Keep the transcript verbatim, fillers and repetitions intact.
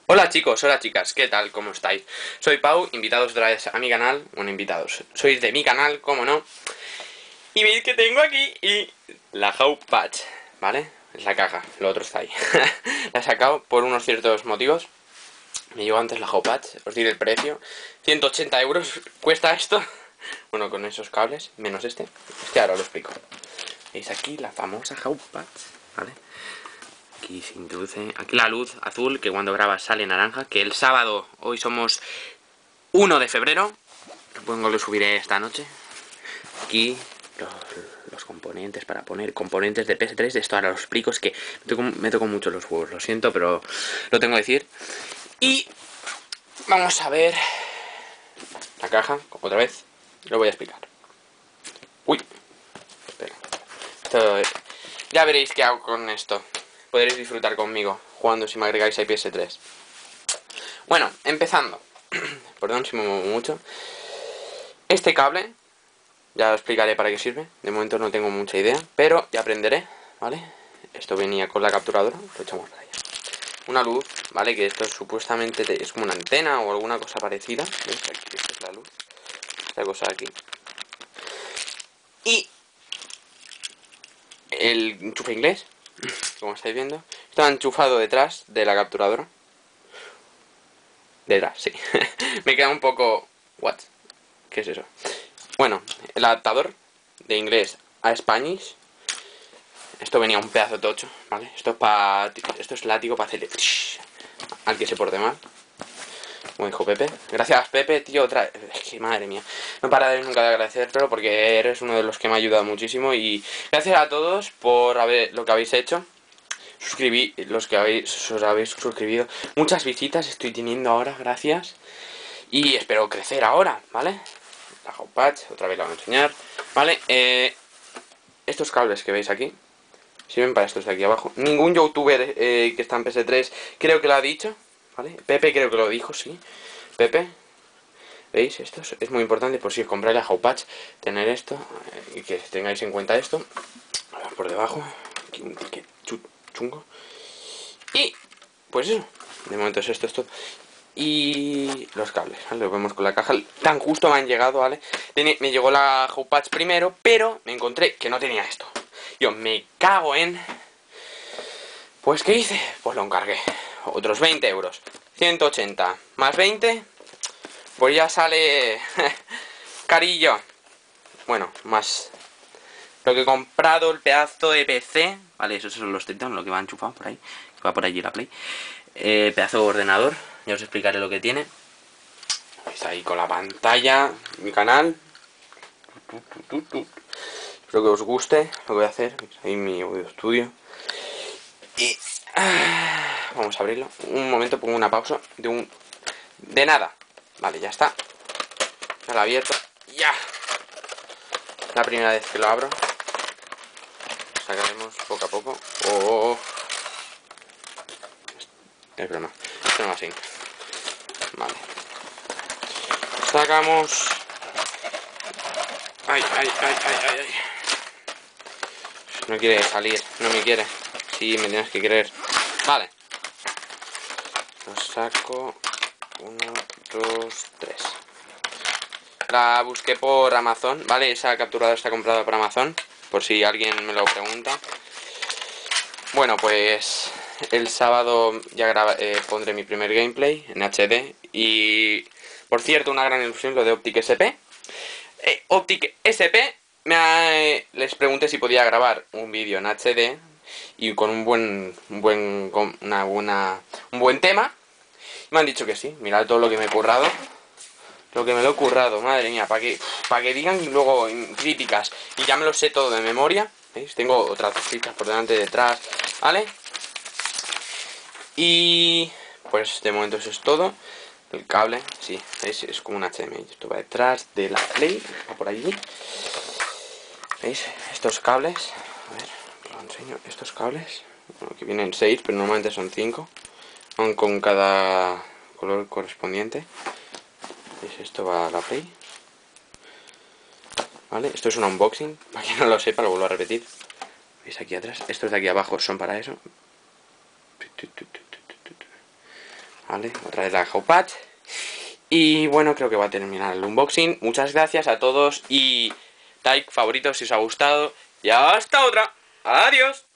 Hola chicos, hola chicas, ¿qué tal? ¿Cómo estáis? Soy Pau, invitados otra vez a mi canal. Bueno, invitados, sois de mi canal, ¿cómo no? Y veis que tengo aquí y la How Patch, ¿vale? Es la caja, lo otro está ahí. La he sacado por unos ciertos motivos. Me llegó antes la How Patch, os diré el precio. ciento ochenta euros cuesta esto. Bueno, con esos cables, menos este. Este ahora lo explico. Veis aquí la famosa How Patch, ¿vale? Aquí se introduce, aquí la luz azul, que cuando grabas sale naranja, que el sábado, hoy somos uno de febrero, supongo que lo subiré esta noche. Aquí los, los componentes para poner componentes de P S tres, esto ahora lo explico, es que me toco, me toco mucho los huevos, lo siento, pero lo tengo que decir. Y vamos a ver la caja, otra vez, lo voy a explicar. Uy, espera. Esto, ya veréis qué hago con esto. Podréis disfrutar conmigo jugando si me agregáis a P S tres. Bueno, empezando. Perdón si me muevo mucho. Este cable, ya os explicaré para qué sirve. De momento no tengo mucha idea, pero ya aprenderé, ¿vale? Esto venía con la capturadora, lo echamos para allá. Una luz, ¿vale? Que esto supuestamente es como una antena o alguna cosa parecida. ¿Veis? Aquí, esta es la luz. Esta cosa aquí. Y el enchufe inglés, como estáis viendo, está enchufado detrás de la capturadora. Detrás, sí. Me queda un poco... ¿What? ¿Qué es eso? Bueno, el adaptador de inglés a Spanish. Esto venía un pedazo tocho, ¿vale? Esto es para... Esto es látigo para hacerle... al que se porte mal. Como dijo Pepe. Gracias, Pepe, tío, otra... Es que madre mía. No pararé nunca de agradecértelo porque eres uno de los que me ha ayudado muchísimo. Y gracias a todos por haber... lo que habéis hecho. Suscribí... Los que habéis... os habéis suscribido. Muchas visitas estoy teniendo ahora, gracias. Y espero crecer ahora, ¿vale? La How Patch, otra vez la voy a enseñar. Vale, eh... estos cables que veis aquí sirven para estos de aquí abajo. Ningún youtuber eh, que está en P S tres creo que lo ha dicho, ¿vale? Pepe creo que lo dijo, sí. Pepe, ¿veis? Esto es, es muy importante por si os compráis la How Patch, tener esto eh, y que tengáis en cuenta esto. Por debajo, aquí un ticket chungo. Y, pues eso, de momento es esto, esto. Y los cables, ¿vale? Lo vemos con la caja. Tan justo me han llegado, ¿vale? Me llegó la How Patch primero, pero me encontré que no tenía esto. Yo me cago en... Pues ¿qué hice? Pues lo encargué. Otros veinte euros. ciento ochenta más veinte. Pues ya sale... carillo. Bueno, más... lo que he comprado, el pedazo de P C. Vale, esos son los treinta, lo que va enchufado por ahí. Va por allí la Play. Eh, pedazo de ordenador. Ya os explicaré lo que tiene. Veis ahí con la pantalla. Mi canal. Espero que os guste lo que voy a hacer. Ahí mi audio estudio. Y... vamos a abrirlo. Un momento, pongo una pausa. De un... de nada. Vale, ya está. Ya lo he abierto. Ya. La primera vez que lo abro. Sacaremos poco a poco. Oh. Es broma. Esto no así. Vale. Sacamos. Ay, ay, ay, ay, ay, ay. No quiere salir. No me quiere. Sí, me tienes que querer. Vale. Lo saco. Uno, dos, tres. La busqué por Amazon, ¿vale? Esa capturadora está comprada por Amazon, por si alguien me lo pregunta. Bueno, pues el sábado ya graba, eh, pondré mi primer gameplay en H D. Y, por cierto, una gran ilusión lo de Optic S P. Eh, Optic S P, me ha, eh, les pregunté si podía grabar un vídeo en H D y con un buen, un buen, una buena, un buen tema. Me han dicho que sí. Mirad todo lo que me he currado. Lo que me lo he currado, madre mía, para que, para que digan luego críticas. Y ya me lo sé todo de memoria. ¿Veis? Tengo otras dos fichas por delante y detrás, ¿vale? Y pues de momento eso es todo. El cable, sí, ¿veis? Es como un H D M I. Esto va detrás de la Play, va por allí. ¿Veis? Estos cables, a ver, os lo enseño. Estos cables, bueno, que vienen seis, pero normalmente son cinco. Van con cada color correspondiente. ¿Veis? Esto va a la Play. ¿Vale? Esto es un unboxing, para quien no lo sepa, lo vuelvo a repetir. ¿Veis aquí atrás? Estos de aquí abajo son para eso. ¿vale? Otra vez la Howpatch. Y bueno, creo que va a terminar el unboxing. Muchas gracias a todos y like, favorito si os ha gustado. Y hasta otra. Adiós.